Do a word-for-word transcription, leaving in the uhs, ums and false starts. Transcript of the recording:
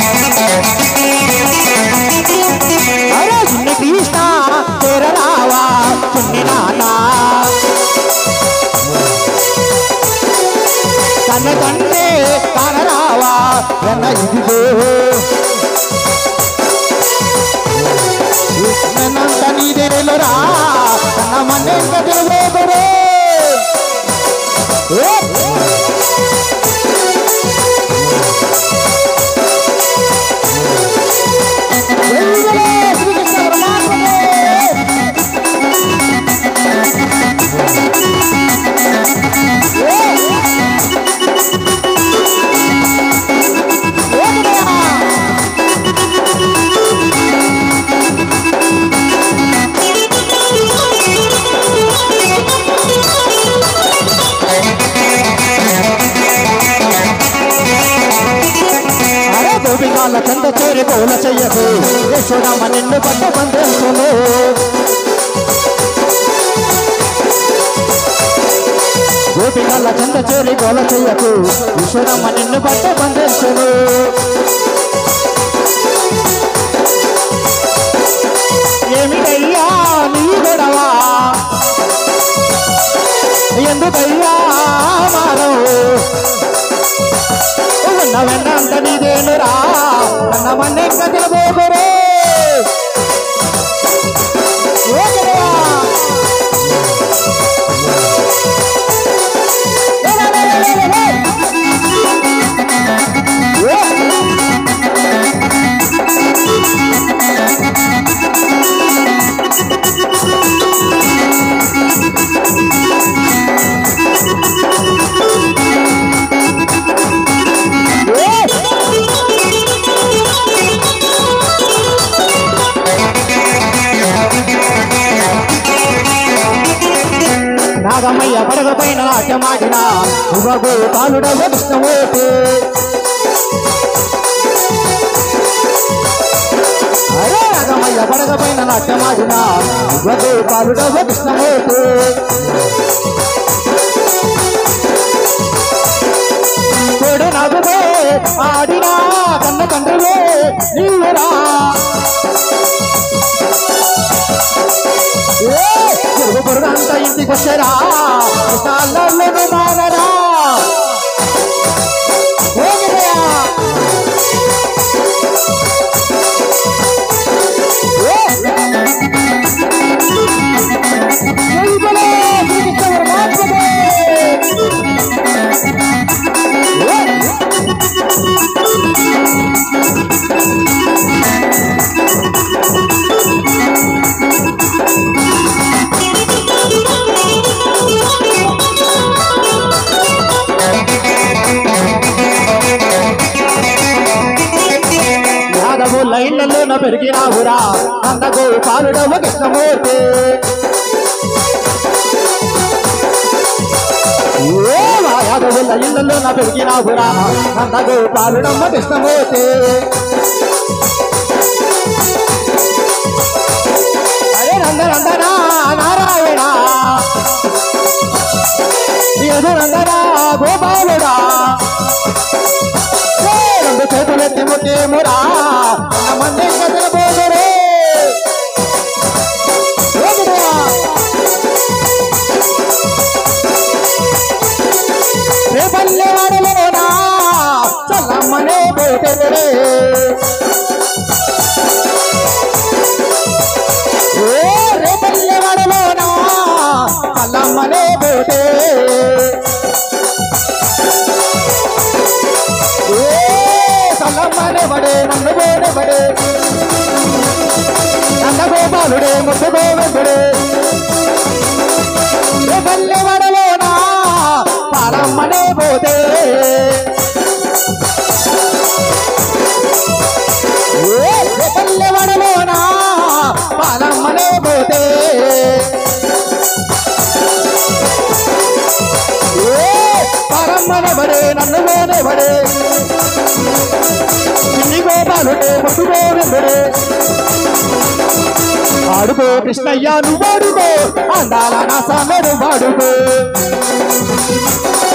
अरे चिन्नी कृष्ण तेरा रावा चिन्नी नाना कन्न कन्ने कान रावा कन्न इदिगो नन्नंत नीदेलोरा कन्न मन्नेंग तिरुगोगरे चंद चोरी बोल చెయ్యకు యశోదమ్మ నిన్ను పట్ట బంధించును గోపికల చంద చోరీ గోల చెయ్యకు యశోదమ్మ నిన్ను పట్ట బంధించును ఏమిటయ్యా నీ గొడవ ఎందుకయ్యా మారో ఉన్నవెన్నంత నీదేనురా కన్న మన్నెంక తిరగోగురే నాగమయ్య పడగ పైన నాట్యమాడిన ఉగో పాలుడవ కృష్ణమూర్తి అరే నాగమయ్య పడగ పైన నాట్యమాడిన ఉగో పాలుడవ కృష్ణమూర్తి తోడు నవ్వుతో ఆడిన కన్న తండ్రివే నీవురా పొరుగంతా ఇంటికి వచ్చారా కృష్ణాలను మానరా లైన్లలో పెరిగినావురా నందగో పాలుడవ కృష్ణమూర్తి యాదవు లైన్లలో పెరిగినావురా నందగో పాలుడవ కృష్ణమూర్తి అరే నందనందనా నారాయణ యదునందనా గోపాలుడా రెండు చేతులెత్తి ముట్టేమురా మంది కదలబోదురే రేపల్లె వాడలోనా చల్లమ్మనే పోతే రేపల్లె వాడలోనా చల్లమ్మనే పోతే చల్లమ్మనే పడే నన్ను పోనే పడే నన్న గోపాలుడే ముద్దుగో వెంబడే రేపల్లె వాడలోనా పాలమ్మనే పోతే రేపల్లె వాడలోనా పాలమ్మనే పోతే పాలమ్మనే పడే నన్ను పోనే పడే చిన్ని గోపాలుడే ముద్దుగో వెంబడే ఆడుకో కృష్ణయ్య నువ్వు వాడుకో అందాల నా సామెను వాడుకో